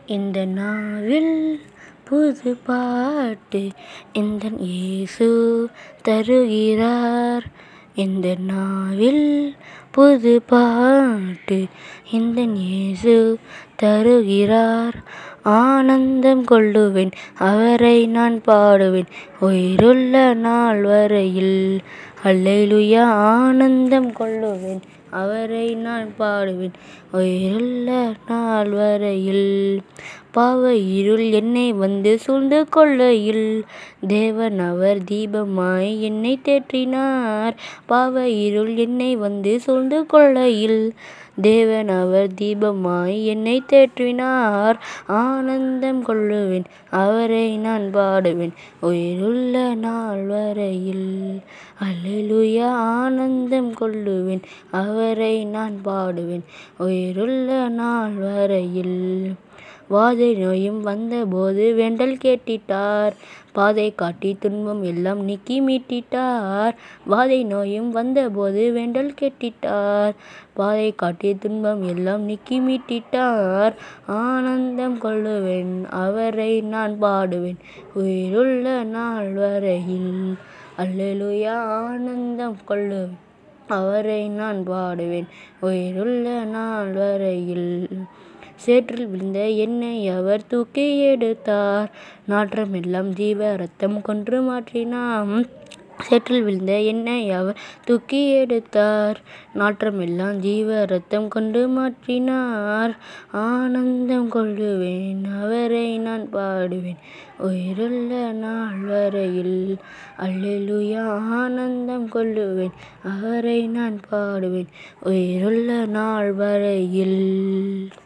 இந்த நாவில் புது பாட்டு எந்தன் இயேசு தருகிறார். இந்த நாவில் புது பாட்டு எந்தன் இயேசு தருகிறார். ஆனந்தம் கொள்ளுவேன், அவரை நான் பாடுவேன் உயிருள்ள நாள் வரையில். அல்லேலூயா. ஆனந்தம் கொள்ளுவேன், அவரை நான் பாடுவேன் உயிருள்ள நாள் வரையில். பாவ இருள் என்னை வந்து சூழ்ந்து கொள்ளையில் தேவன் அவர் தீபமாய் என்னை தேற்றினார். பாவ இருள் என்னை வந்து சூழ்ந்து கொள்ளையில் தேவன் அவர் தீபமாய் என்னை தேற்றினார். ஆனந்தம் கொள்ளுவேன், அவரை நான் பாடுவேன் உயிருள்ள நாள் வரையில். அல்லேலூயா. ஆனந்தம் கொள்ளுவேன், அவரை நான் பாடுவேன் உயிருள்ள நாள் வரையில். வாதை நோயும் வந்தபோது வேண்டல் கேட்டிட்டார், பாதை காட்டி துன்பம் எல்லாம் நீக்கி மீட்டிட்டார். வாதை நோயும் வந்தபோது வேண்டல் கேட்டிட்டார், பாதை காட்டி துன்பம் எல்லாம் நீக்கி மீட்டிட்டார். ஆனந்தம் கொள்ளுவேன், அவரை நான் பாடுவேன் உயிருள்ள நாள் வரையில். அல்லேலூயா. ஆனந்தம் கொள்ளுவேன், அவரை நான் பாடுவேன் உயிருள்ள நாள் வரையில். சேற்றில் விழுந்த என்னை அவர் தூக்கி எடுத்தார், நாற்றமெல்லாம் ஜீவ ரத்தம் கொன்று மாற்றினார். சேற்றில் விழுந்த என்னை அவர் தூக்கி எடுத்தார், நாற்றமெல்லாம் ஜீவ ரத்தம் கொண்டு மாற்றினார். ஆனந்தம் கொள்ளுவேன், அவரை நான் பாடுவேன் உயிருள்ள நாள் வரையில். அல்லேலூயா. ஆனந்தம் கொள்ளுவேன், அவரை நான் பாடுவேன் உயிருள்ள நாள் வரையில்.